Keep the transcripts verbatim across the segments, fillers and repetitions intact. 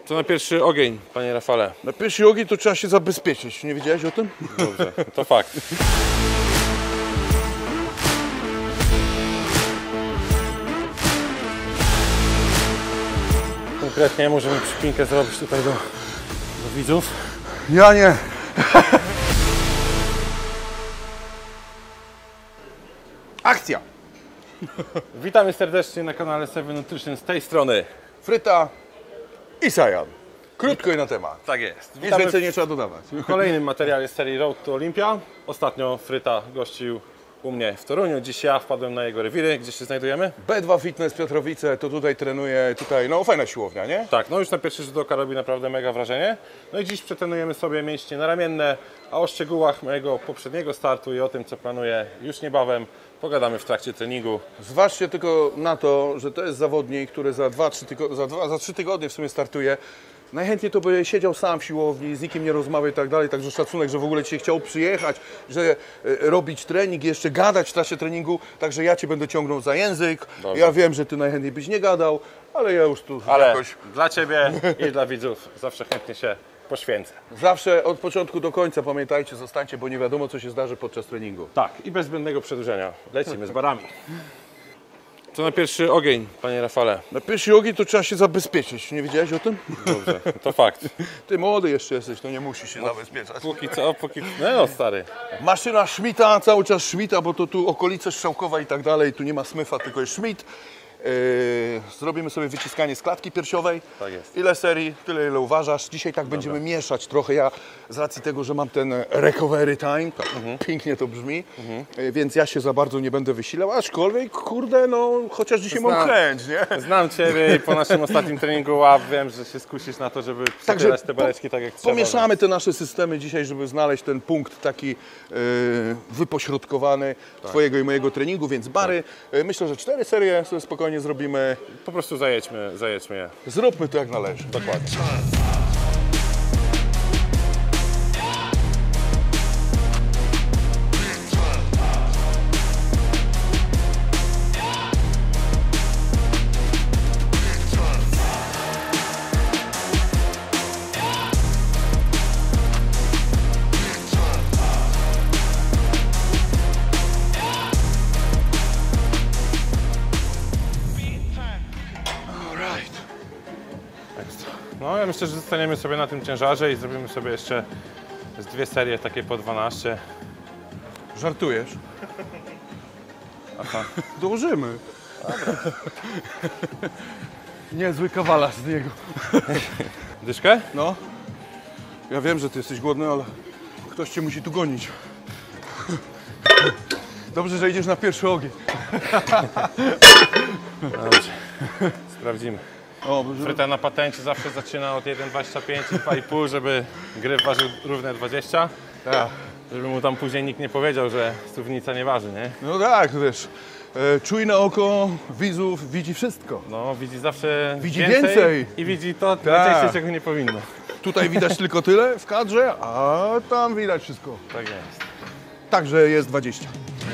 To na pierwszy ogień, panie Rafale. Na pierwszy ogień to trzeba się zabezpieczyć. Nie wiedziałeś o tym? Dobrze, to fakt. Konkretnie możemy przypinkę zrobić tutaj do, do widzów. Ja nie. Akcja! Witamy serdecznie na kanale Seven Nutrition z tej strony. Fryta i Sajan. Krótko i na temat. Tak jest. Nic Witamy więcej nie trzeba dodawać. w kolejnym materiale z serii Road to Olympia. Ostatnio Fryta gościł u mnie w Toruniu. Dziś ja wpadłem na jego rewiry. Gdzie się znajdujemy? B dwa Fitness Piotrowice, to tutaj trenuje, tutaj, no fajna siłownia, nie? Tak, no już na pierwszy rzut oka robi naprawdę mega wrażenie. No i dziś przetrenujemy sobie mięśnie naramienne, a o szczegółach mojego poprzedniego startu i o tym, co planuję już niebawem, pogadamy w trakcie treningu. Zważcie tylko na to, że to jest zawodnik, który za dwa, trzy tygo- za dwa, za trzy tygodnie w sumie startuje. Najchętniej to by siedział sam w siłowni, z nikim nie rozmawiał i tak dalej, także szacunek, że w ogóle Cię chciał przyjechać, że e, robić trening, jeszcze gadać w czasie treningu, także ja Cię będę ciągnął za język. Dobrze. Ja wiem, że Ty najchętniej byś nie gadał, ale ja już tu Ale jakoś dla Ciebie i dla widzów zawsze chętnie się poświęcę. zawsze od początku do końca pamiętajcie, zostańcie, bo nie wiadomo, co się zdarzy podczas treningu. Tak, i bez zbędnego przedłużenia lecimy z barami. To na pierwszy ogień, panie Rafale. Na pierwszy ogień to trzeba się zabezpieczyć, nie wiedziałeś o tym? Dobrze, to fakt. Ty młody jeszcze jesteś, to nie musisz się zabezpieczać. Póki co, póki... No, no stary. Maszyna Schmidta, cały czas Schmidta, bo to tu okolice Strzałkowa i tak dalej, tu nie ma Smyfa, tylko jest Schmidt. Yy, zrobimy sobie wyciskanie z klatki piersiowej. Tak jest. Ile serii, tyle ile uważasz. Dzisiaj tak będziemy mieszać trochę. Ja z racji tego, że mam ten recovery time, tak Mhm. pięknie to brzmi, yy, więc ja się za bardzo nie będę wysilał, aczkolwiek kurde, no chociaż dzisiaj mam Znam. chęć, nie? Znam Ciebie i po naszym ostatnim treningu łap wiem, że się skusisz na to, żeby przebierać te bareczki tak jak trzeba. Pomieszamy te nasze systemy dzisiaj, żeby znaleźć ten punkt taki yy, wypośrodkowany Twojego i mojego treningu, więc bary, yy, myślę, że cztery serie sobie spokojnie zrobimy. Po prostu zajedźmy, zajedźmy je. Zróbmy to jak należy. Dokładnie. No ja myślę, że zostaniemy sobie na tym ciężarze i zrobimy sobie jeszcze z dwie serie takie po dwanaście. Żartujesz? Aha. Dołożymy. Niezły kawalarz z niego. Dyszkę? No. Ja wiem, że ty jesteś głodny, ale ktoś cię musi tu gonić. Dobrze, że idziesz na pierwszy ogień. Dobrze. Sprawdzimy. O, bo że... Fryta na patencie zawsze zaczyna od jeden dwadzieścia pięć i dwa i pół, żeby gryf ważył równe dwadzieścia. Tak. Żeby mu tam później nikt nie powiedział, że suwnica nie waży, nie? No tak, wiesz. E, czujne oko widzów widzi wszystko. No, widzi zawsze Widzi więcej, więcej. i widzi to Tak. najczęściej, czego nie powinno. Tutaj widać tylko tyle w kadrze, a tam widać wszystko. Tak jest. Także jest dwadzieścia.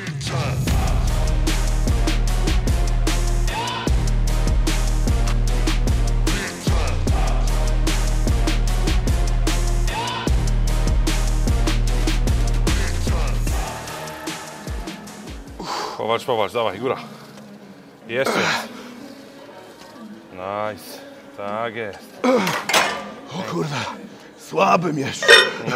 Powalcz, powalcz, dawaj, góra. Jeszcze. Nice. Tak jest. O kurde, słabym jeszcze.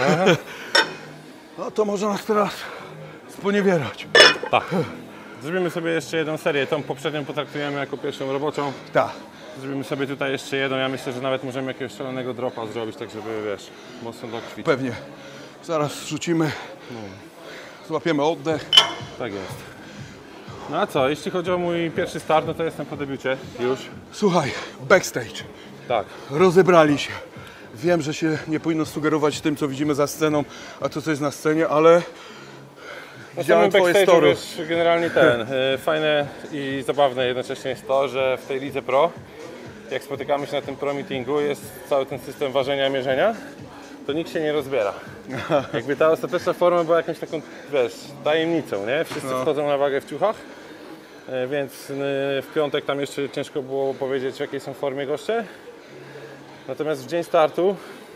No to może nas teraz sponiewierać. Tak. Zrobimy sobie jeszcze jedną serię. Tą poprzednią potraktujemy jako pierwszą roboczą. Tak. Zrobimy sobie tutaj jeszcze jedną. Ja myślę, że nawet możemy jakiegoś szalonego dropa zrobić, tak żeby, wiesz, mocno dokwit. Pewnie. Zaraz rzucimy. Złapiemy oddech. Tak jest. No a co, jeśli chodzi o mój pierwszy start, no to jestem po debiucie już. Słuchaj, backstage. Tak. Rozebrali się. Wiem, że się nie powinno sugerować tym, co widzimy za sceną, a to, co jest na scenie, ale widziałem twoje backstage'u, story. wiesz, generalnie ten, y, fajne i zabawne jednocześnie jest to, że w tej lidze pro, jak spotykamy się na tym pro meetingu, jest cały ten system ważenia, mierzenia, to nikt się nie rozbiera. Jakby ta ostateczna forma była jakąś taką, wiesz, tajemnicą, nie? Wszyscy No. wchodzą na wagę w ciuchach, y, więc y, w piątek tam jeszcze ciężko było powiedzieć, w jakiej są formie goście. Natomiast w dzień startu,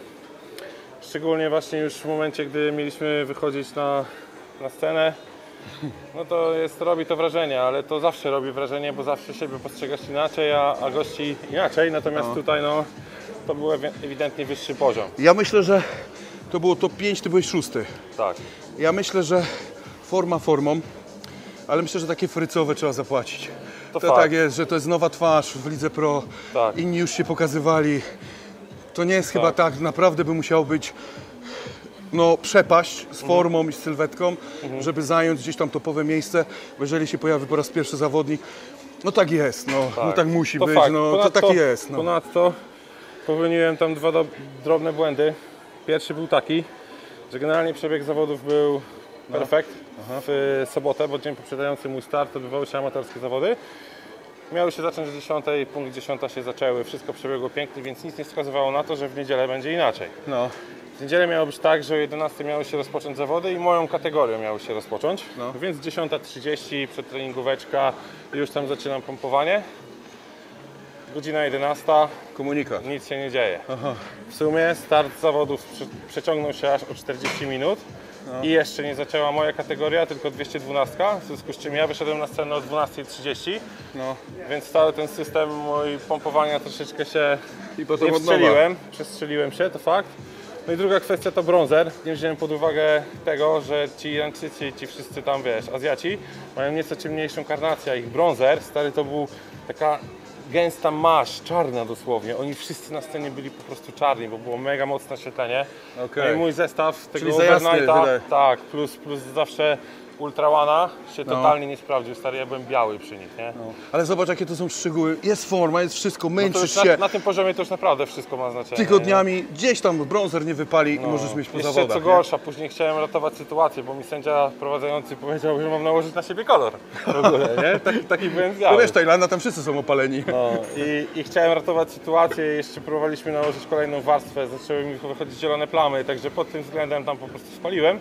szczególnie właśnie już w momencie, gdy mieliśmy wychodzić na, na scenę, no to jest, robi to wrażenie, ale to zawsze robi wrażenie, bo zawsze siebie postrzegasz inaczej, a, a gości inaczej, natomiast no. tutaj no, to był ewidentnie wyższy poziom. Ja myślę, że to było top pięć, ty byłeś szósty. Tak. Ja myślę, że forma formą, ale myślę, że takie frycowe trzeba zapłacić. To, to tak jest, że to jest nowa twarz w Lidze Pro, tak. Inni już się pokazywali. To nie jest tak. chyba tak, naprawdę by musiało być no, przepaść z formą mhm. i z sylwetką, mhm. żeby zająć gdzieś tam topowe miejsce, bo jeżeli się pojawi po raz pierwszy zawodnik, no tak jest, no tak, no tak musi to być, fakt. no Ponadto, to tak jest. No. Ponadto popełniłem tam dwa do, drobne błędy. Pierwszy był taki, że generalnie przebieg zawodów był no. perfekt Aha. w sobotę, bo dzień poprzedzający mój start odbywały się amatorskie zawody. Miały się zacząć o dziesiątej, punkt dziesiąta się zaczęły, wszystko przebiegło pięknie, więc nic nie wskazywało na to, że w niedzielę będzie inaczej. No. W niedzielę miało być tak, że o jedenastej miały się rozpocząć zawody i moją kategorią miały się rozpocząć, no. więc dziesiąta trzydzieści, przedtreningóweczka, już tam zaczynam pompowanie. Godzina jedenasta, komunikat. Nic się nie dzieje. Aha. W sumie start zawodów przeciągnął się aż o czterdzieści minut. No. I jeszcze nie zaczęła moja kategoria, tylko dwieście dwanaście, w związku z czym ja wyszedłem na scenę o dwunastej trzydzieści, no. więc cały ten system mój pompowania troszeczkę się I potem nie wstrzeliłem, przestrzeliłem się, to fakt. No i druga kwestia to brązer. Nie wziąłem pod uwagę tego, że ci Irańczycy i ci wszyscy tam, wiesz, Azjaci mają nieco ciemniejszą karnację, a ich brązer, stary, to był taka gęsta maść, czarna dosłownie. Oni wszyscy na scenie byli po prostu czarni, bo było mega mocne oświetlenie. Okay. No i mój zestaw tego overnighta, tak, plus, plus zawsze Ultra One'a się no. totalnie nie sprawdził. Stary, ja byłem biały przy nich, nie? No. Ale zobacz, jakie to są szczegóły. Jest forma, jest wszystko, męczysz no się. Na, na tym poziomie to już naprawdę wszystko ma znaczenie. Tygodniami nie? Gdzieś tam brązer nie wypali no. i możesz mieć po Jeszcze zawodach. co gorsza, nie? Później chciałem ratować sytuację, bo mi sędzia prowadzący powiedział, że mam nałożyć na siebie kolor. W ogóle, nie? Taki, taki byłem biały. No wiesz, Tajlanda, tam wszyscy są opaleni. No. I, I chciałem ratować sytuację, jeszcze próbowaliśmy nałożyć kolejną warstwę, zaczęły mi wychodzić zielone plamy, także pod tym względem tam po prostu spaliłem.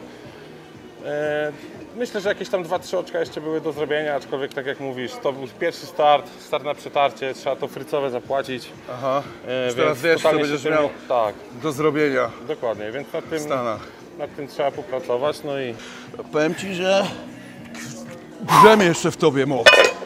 E, Myślę, że jakieś tam dwa trzy oczka jeszcze były do zrobienia, aczkolwiek tak jak mówisz, to był pierwszy start, start na przetarcie, trzeba to frycowe zapłacić. Aha, e, teraz wiesz, co będziesz tym, miał tak, do zrobienia. Dokładnie, więc nad tym, nad tym trzeba popracować, no i... Powiem Ci, że drzemie jeszcze w Tobie moc.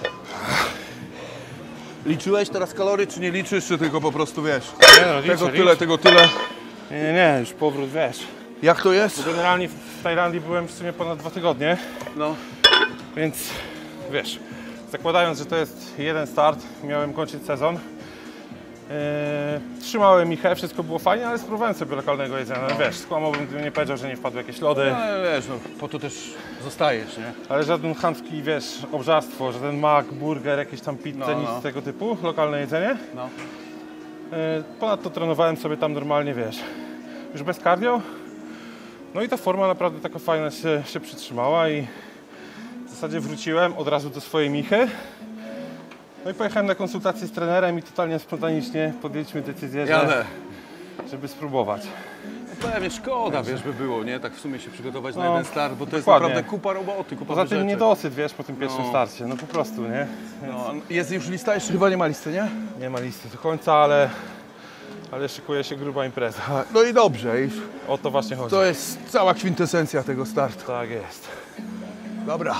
Liczyłeś teraz kalorie, czy nie liczysz, czy tylko po prostu wiesz? Nie, no, liczę, tego liczę. tyle, tego tyle. Nie, nie, nie, już powrót, wiesz. Jak to jest? Generalnie w Tajlandii byłem w sumie ponad dwa tygodnie, no. więc wiesz, zakładając, że to jest jeden start, miałem kończyć sezon, yy, trzymałem michę, wszystko było fajnie, ale spróbowałem sobie lokalnego jedzenia, no. wiesz, skłamałbym, gdybym nie powiedział, że nie wpadły jakieś lody. No ale wiesz, no, po to też zostajesz, nie? Ale żaden chamski, wiesz, obżarstwo, żaden mak, burger, jakieś tam pizze, no, nic no. tego typu, lokalne jedzenie. No. Yy, ponadto trenowałem sobie tam normalnie, wiesz, już bez cardio. No i ta forma naprawdę taka fajna się, się przytrzymała i w zasadzie wróciłem od razu do swojej michy. No i pojechałem na konsultację z trenerem i totalnie spontanicznie podjęliśmy decyzję, że, żeby spróbować. No pewnie szkoda, wiesz, by było, nie? Tak w sumie się przygotować no, na jeden start, bo to jest dokładnie. naprawdę kupa roboty, kupa Poza tym rzeczy. niedosyt, wiesz, po tym pierwszym no. starcie, no po prostu, nie? Więc... No, jest już lista? Jeszcze chyba nie ma listy, nie? Nie ma listy do końca, ale... Ale szykuje się gruba impreza. No i dobrze. I o to właśnie chodzi. To jest cała kwintesencja tego startu. Tak jest. Dobra.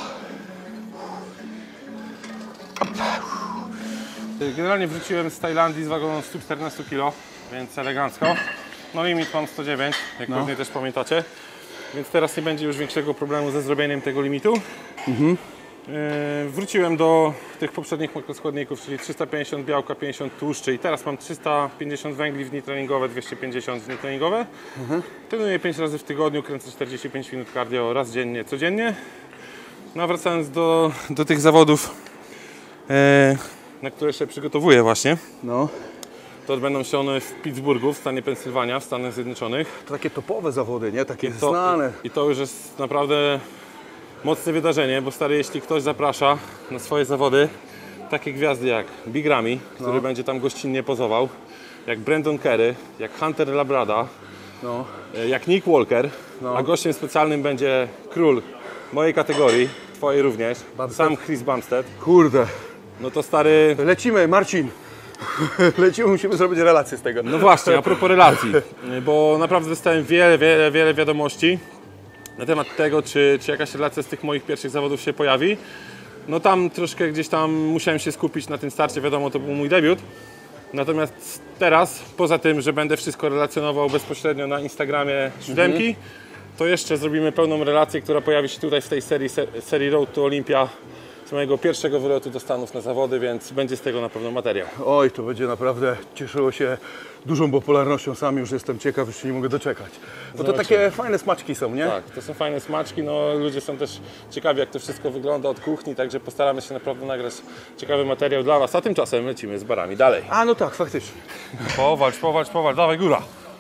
Generalnie wróciłem z Tajlandii z wagą sto czternaście kilo, więc elegancko. No limit mam sto dziewięć, jak no. pewnie też pamiętacie. Więc teraz nie będzie już większego problemu ze zrobieniem tego limitu. Mhm. Yy, wróciłem do tych poprzednich makroskładników, czyli trzysta pięćdziesiąt białka, pięćdziesiąt tłuszczy i teraz mam trzysta pięćdziesiąt węgli w dni treningowe, dwieście pięćdziesiąt w dni treningowe. Mhm. Trenuję pięć razy w tygodniu, kręcę czterdzieści pięć minut cardio raz dziennie, codziennie. No a wracając do, do tych zawodów, yy, na które się przygotowuję właśnie, no. to odbędą się one w Pittsburghu, w stanie Pensylwania, w Stanach Zjednoczonych. To takie topowe zawody, nie? Takie I to, znane. I, I to już jest naprawdę mocne wydarzenie, bo stary, jeśli ktoś zaprasza na swoje zawody takie gwiazdy jak Big Ramy, który no. będzie tam gościnnie pozował, jak Brandon Kerry, jak Hunter Labrada, no. jak Nick Walker, no. a gościem specjalnym będzie król mojej kategorii, twojej również, Bumstead. Sam Chris Bumstead. Kurde. No to stary... Lecimy, Marcin. Lecimy, musimy zrobić relację z tego. No właśnie, a propos relacji, bo naprawdę dostałem wiele, wiele, wiele wiadomości na temat tego, czy, czy jakaś relacja z tych moich pierwszych zawodów się pojawi. No tam troszkę gdzieś tam musiałem się skupić na tym starcie, wiadomo, to był mój debiut. Natomiast teraz, poza tym, że będę wszystko relacjonował bezpośrednio na Instagramie siódemki, mhm. to jeszcze zrobimy pełną relację, która pojawi się tutaj w tej serii, serii Road to Olympia z mojego pierwszego wylotu do Stanów na zawody, więc będzie z tego na pewno materiał. Oj, to będzie naprawdę cieszyło się dużą popularnością, sam już jestem ciekaw, już się nie mogę doczekać. Bo to takie fajne smaczki są, nie? Tak, to są fajne smaczki, no ludzie są też ciekawi, jak to wszystko wygląda od kuchni, także postaramy się naprawdę nagrać ciekawy materiał dla Was, a tymczasem lecimy z barami dalej. A no tak, faktycznie. Powalcz, powalcz, powalcz, dawaj góra.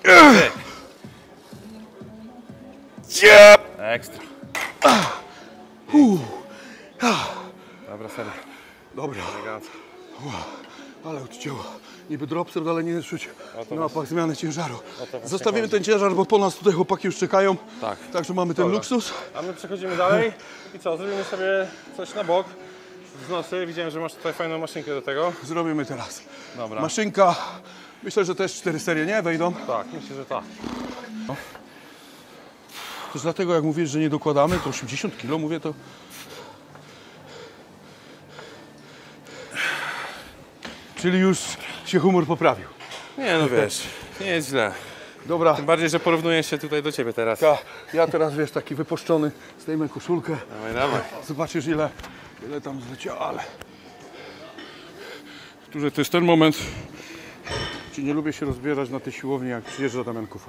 Ekstra. Dobra, serio. Dobra. Ale odcięło. Niby dropser, ale nie czuć na opach zmiany ciężaru. Zostawimy ten ciężar, bo po nas tutaj chłopaki już czekają. Tak. Także mamy ten Dobra. luksus. A my przechodzimy dalej i co, zrobimy sobie coś na bok. Wznosy, widziałem, że masz tutaj fajną maszynkę do tego. Zrobimy teraz. Dobra. Maszynka, myślę, że też cztery serie, nie? Wejdą. Tak, myślę, że tak. No. Też dlatego, jak mówisz, że nie dokładamy, to osiemdziesiąt kilo, mówię to... Czyli już się humor poprawił. Nie no wiesz, nie jest źle. Dobra. Tym bardziej, że porównuję się tutaj do Ciebie teraz. Ja, ja teraz, wiesz, taki wypuszczony, zdejmę koszulkę. Dawaj, dawaj. Zobaczysz, ile, ile tam zleciało, ale... Którzy to jest ten moment, gdzie nie lubię się rozbierać na tej siłowni, jak przyjeżdża Damian Kufa.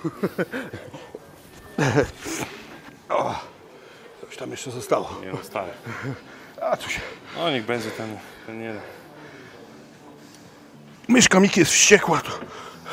O, coś tam jeszcze zostało. Nie no, stary. A tu się... O, niech będzie ten, ten jeden. Myszka Miki jest wściekła. To...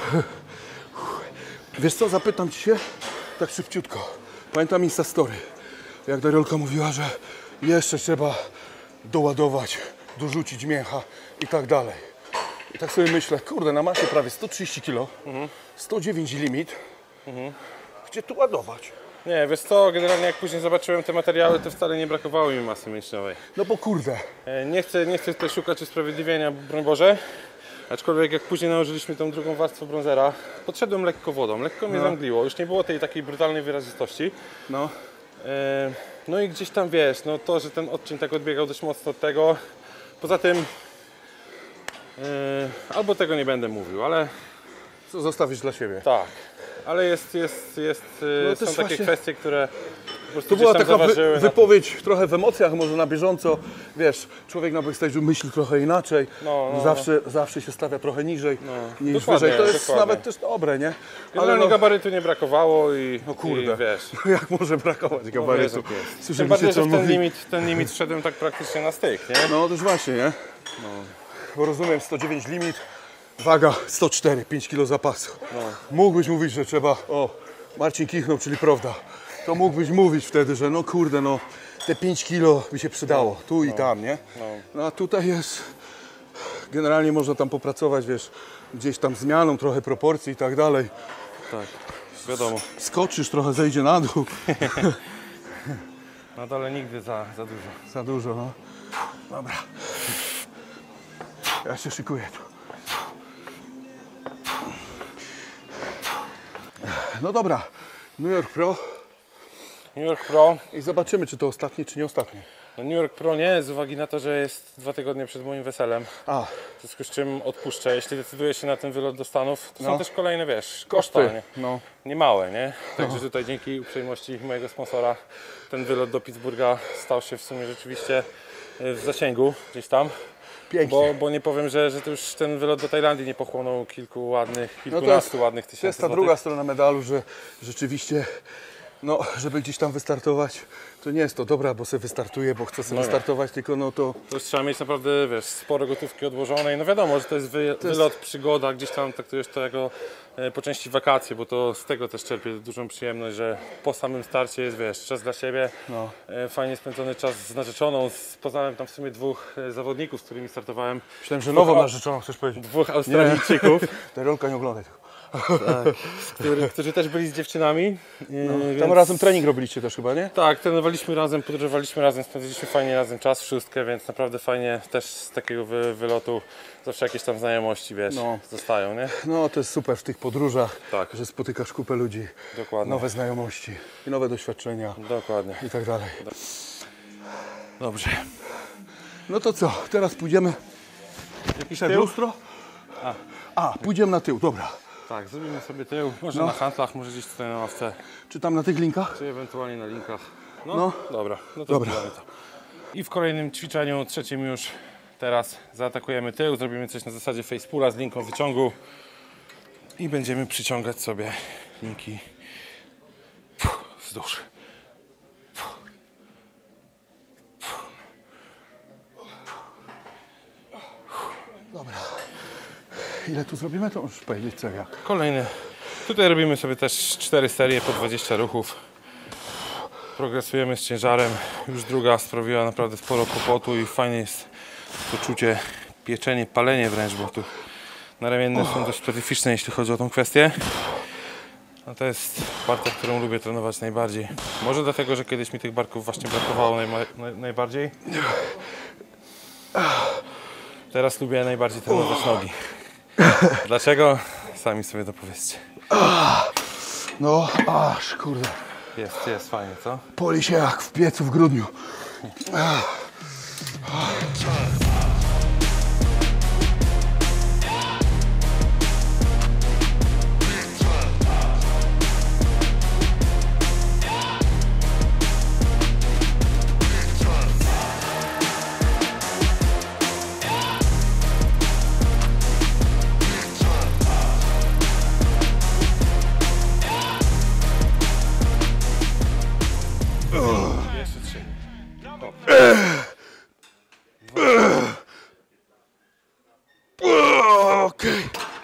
Wiesz co, zapytam Ci się tak szybciutko. Pamiętam Instastory, jak Dariolka mówiła, że jeszcze trzeba doładować, dorzucić mięcha i tak dalej. I tak sobie myślę, kurde, na masie prawie sto trzydzieści kilo, mhm. sto dziewięć limit, mhm. gdzie tu ładować? Nie, wiesz co, generalnie jak później zobaczyłem te materiały, to wcale nie brakowało mi masy mięśniowej. No bo kurde. Nie chcę, nie chcę tutaj szukać usprawiedliwienia, broń Boże. Aczkolwiek jak później nałożyliśmy tą drugą warstwę bronzera, podszedłem lekko wodą, lekko mnie no. zamgliło, już nie było tej takiej brutalnej wyrazistości. No. E, no i gdzieś tam wiesz, no to, że ten odcień tak odbiegał dość mocno od tego. Poza tym, e, albo tego nie będę mówił, ale... Co zostawisz dla siebie? Tak, ale jest, jest, jest, no są takie właśnie... kwestie, które... To była taka wy, wypowiedź trochę w emocjach, może na bieżąco. Wiesz, człowiek na backstage'u myśli trochę inaczej. No, no, zawsze, no. zawsze się stawia trochę niżej no. niż wyżej. To jest dokładnie. Nawet też dobre, nie? Ale no, gabarytu nie brakowało i, no kurde, i wiesz. No jak może brakować gabarytu? No, wiesz, Tym bardziej, że w ten limit, ten limit wszedłem tak praktycznie na styk, nie? No też właśnie, nie? No. Bo rozumiem, sto dziewięć limit, waga sto cztery, pięć kilo zapasu. No. Mógłbyś mówić, że trzeba, o, Marcin kichnął, czyli prawda. To mógłbyś mówić wtedy, że no kurde, no te pięć kilo by się przydało, no, tu i no, tam, nie? No. no a tutaj jest, generalnie można tam popracować, wiesz, gdzieś tam zmianą, trochę proporcji i tak dalej. Tak, wiadomo. Skoczysz, trochę zejdzie na dół. Na dole nigdy za, za dużo. Za dużo, no. Dobra. Ja się szykuję tu. No dobra, New York Pro. New York Pro. I zobaczymy, czy to ostatnie, czy nie ostatnie. No New York Pro nie, z uwagi na to, że jest dwa tygodnie przed moim weselem. A. W związku z czym odpuszczę. Jeśli decyduję się na ten wylot do Stanów, to no. są też kolejne, wiesz, koszta, nie? No. nie małe, nie? Także no. tutaj dzięki uprzejmości mojego sponsora ten wylot do Pittsburgha stał się w sumie rzeczywiście w zasięgu gdzieś tam. Pięknie. Bo, bo nie powiem, że, że to już ten wylot do Tajlandii nie pochłonął kilku ładnych, kilkunastu no to jest, ładnych tysięcy To jest ta złotych. druga strona medalu, że rzeczywiście, no, żeby gdzieś tam wystartować, to nie jest to dobra, bo sobie wystartuję, bo chcę sobie no wystartować, tylko no to... To już trzeba mieć naprawdę, wiesz, sporo gotówki odłożonej. No wiadomo, że to jest, wy, to jest... wylot, przygoda, gdzieś tam traktujesz to jako e, po części wakacje, bo to z tego też czerpię dużą przyjemność, że po samym starcie jest, wiesz, czas dla siebie, no. e, fajnie spędzony czas z narzeczoną. Poznałem tam w sumie dwóch e, zawodników, z którymi startowałem. Myślałem, że nową narzeczoną chcesz powiedzieć. Dwóch Australijczyków. Dariolka, nie oglądaj tego. Tak, który, którzy też byli z dziewczynami. No, Yy, tam więc... razem trening robiliście też chyba, nie? Tak, trenowaliśmy razem, podróżowaliśmy razem, spędziliśmy fajnie razem czas w szóstkę, więc naprawdę fajnie też z takiego wy, wylotu zawsze jakieś tam znajomości, wiesz, No. zostają, nie? No to jest super w tych podróżach, Tak. że spotykasz kupę ludzi, Dokładnie. nowe znajomości i nowe doświadczenia Dokładnie. i tak dalej. Dobrze. No to co, teraz pójdziemy Jakiś przed tył? lustro? A. A, pójdziemy na tył, dobra. Tak, zrobimy sobie tył, może No. na handlach, może gdzieś tutaj na ławce, Czy tam na tych linkach? czy ewentualnie na linkach. No, No. dobra, no to Dobra. zrobimy to. I w kolejnym ćwiczeniu, trzecim już, teraz zaatakujemy tył, zrobimy coś na zasadzie facepula z linką wyciągu i będziemy przyciągać sobie linki wzdłuż. Dobra. Ile tu zrobimy, to możesz powiedzieć co jak. Kolejny. Tutaj robimy sobie też cztery serie po dwadzieścia ruchów. Progresujemy z ciężarem. Już druga sprawiła naprawdę sporo kłopotu i fajnie jest to czucie, pieczenie, palenie wręcz, bo tu naramienne są dość specyficzne, jeśli chodzi o tą kwestię. No to jest partia, którą lubię trenować najbardziej. Może dlatego, że kiedyś mi tych barków właśnie brakowało najma- naj- najbardziej. Teraz lubię najbardziej trenować nogi. Dlaczego? Sami sobie dopowiedzcie. No, aż kurde. Jest, jest fajnie, co? Poli się jak w piecu w grudniu. Jeszcze trzy. Okej.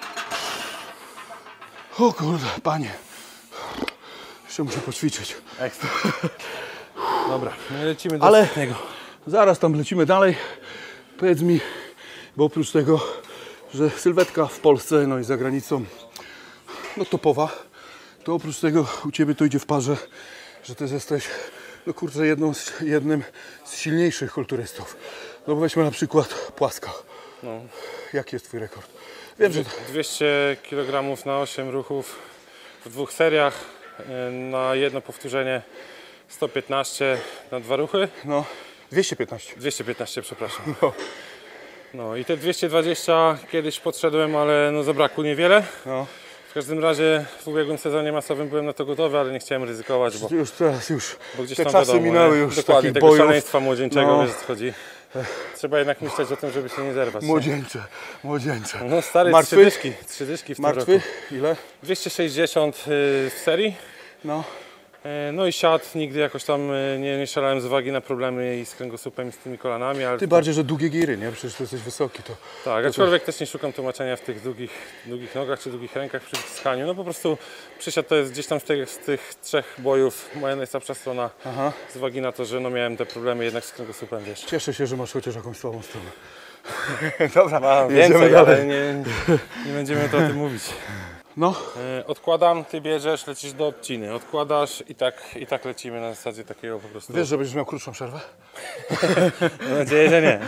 O kurde, panie. Jeszcze muszę poćwiczyć. Ekstra. Dobra, no i lecimy do Ale- ostatniego. Zaraz tam lecimy dalej. Powiedz mi, bo oprócz tego, że sylwetka w Polsce, no i za granicą, no topowa, to oprócz tego u Ciebie to idzie w parze, że Ty jesteś, no kurczę, jedną z, jednym z silniejszych kulturystów. No bo weźmy na przykład płaska. No. Jaki jest Twój rekord? Wiem, że... dwieście kilogramów na osiem ruchów w dwóch seriach. yy, Na jedno powtórzenie sto piętnaście na dwa ruchy. No, dwieście piętnaście. dwieście piętnaście, przepraszam. No, No i te dwieście dwadzieścia kiedyś podszedłem, ale no zabrakło niewiele. no. W każdym razie w ubiegłym sezonie masowym byłem na to gotowy, ale nie chciałem ryzykować, bo, Już teraz już bo gdzieś te tam czasy wiadomo, minęły nie? już Dokładnie, takich tego bojów. szaleństwa młodzieńczego, No. wiesz o co chodzi. Trzeba jednak myśleć o tym, żeby się nie zerwać. Nie? Młodzieńcze, młodzieńcze. No stary, Martwy? trzy dyszki, trzy dyszki w tym Martwy? roku. Ile? dwieście sześćdziesiąt y, w serii. No. E, No i siat, nigdy jakoś tam e, nie, nie szalałem z uwagi na problemy i z kręgosłupem i z tymi kolanami, ale Ty bardziej, że długie giry, nie? Przecież ty jesteś wysoki, to... tak, aczkolwiek też nie szukam tłumaczenia w tych długich, długich nogach czy długich rękach przy wciskaniu. No po prostu przysiad to jest gdzieś tam z tych, z tych trzech bojów moja najsłabsza strona, Aha. z uwagi na to, że no miałem te problemy jednak z kręgosłupem, wiesz. Cieszę się, że masz chociaż jakąś słabą stronę. Dobra, Mam jedziemy więcej, dalej. ale nie, nie będziemy to o tym mówić. No, E, Odkładam, ty bierzesz, lecisz do odciny, odkładasz i tak, i tak lecimy na zasadzie takiego po prostu. wiesz, że będziesz miał krótszą przerwę? Mam nadzieję, że nie.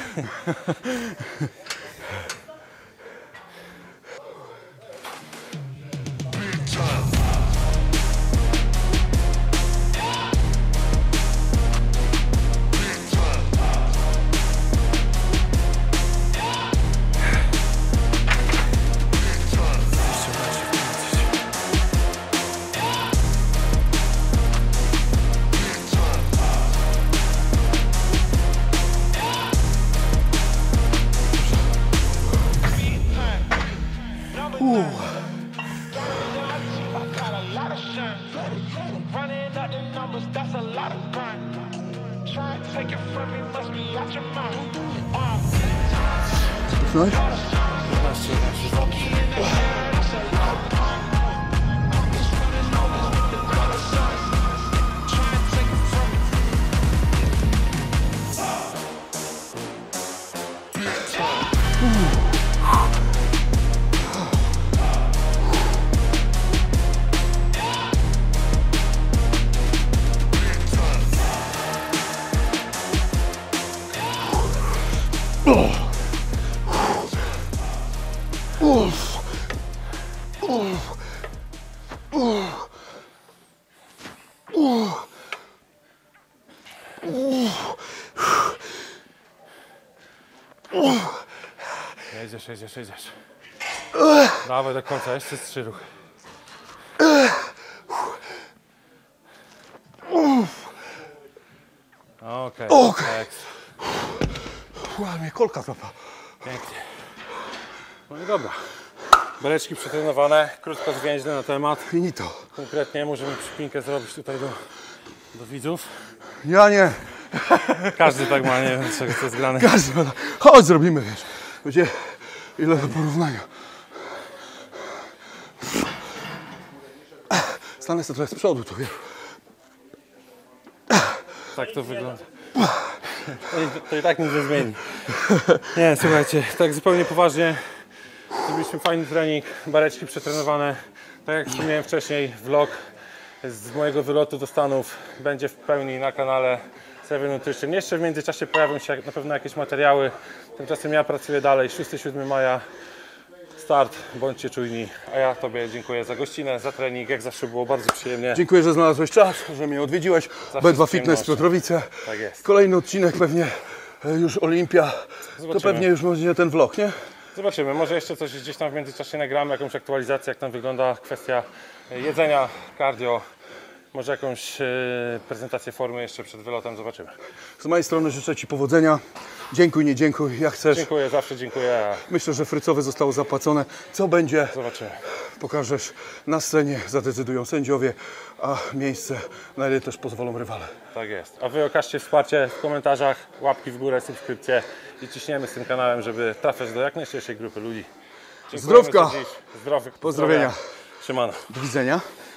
Running up the numbers, that's a lot of burn. Try to take it from me, must be out your mind. Uh, Cofnąłeś? Jedziesz, jedziesz, jedziesz. Dawaj do końca, jeszcze trzy ruchy. Okej, Okej. ekstra. Ła, mnie kolka złapała. Pięknie. No i dobra. Beleczki przetrenowane, krótko zwięźle na temat. Finito. Konkretnie możemy przypinkę zrobić tutaj do, do widzów. Ja nie. Każdy tak ma, nie wiem czego to jest grane. Każdy ma. Chodź, zrobimy, wiesz. Będzie ile do porównania. Stanę sobie trochę z przodu, to wiesz. Tak to wygląda. To i, to i tak nic nie zmieni. Nie, słuchajcie, tak zupełnie poważnie. Zrobiliśmy fajny trening, bareczki przetrenowane. Tak jak wspomniałem wcześniej, vlog z mojego wylotu do Stanów będzie w pełni na kanale Seven Nutrition. Jeszcze w międzyczasie pojawią się na pewno jakieś materiały. Tymczasem ja pracuję dalej. szóstego siódmego maja start, bądźcie czujni. A ja Tobie dziękuję za gościnę, za trening. Jak zawsze było bardzo przyjemnie. Dziękuję, że znalazłeś czas, że mnie odwiedziłeś. B dwa Fitness Piotrowice. Tak jest. Kolejny odcinek pewnie e, już Olimpia. To Zobaczymy. pewnie już będzie ten vlog, nie? Zobaczymy, może jeszcze coś gdzieś tam w międzyczasie nagramy, jakąś aktualizację, jak tam wygląda kwestia jedzenia, cardio, może jakąś e, prezentację formy jeszcze przed wylotem, zobaczymy. Z mojej strony życzę Ci powodzenia. Dziękuj, nie dziękuj, jak chcesz. Dziękuję, zawsze dziękuję, a Myślę, że frycowe zostało zapłacone. Co będzie, zobaczymy. pokażesz na scenie, zadecydują sędziowie, a miejsce, na ile też pozwolą rywale. Tak jest. A Wy okażcie wsparcie w komentarzach, łapki w górę, subskrypcje i ciśniemy z tym kanałem, żeby trafiać do jak najszerszej grupy ludzi. Dziękujemy Zdrówka. za dziś. Zdrowych. Pozdrowienia. Siemano. Do widzenia.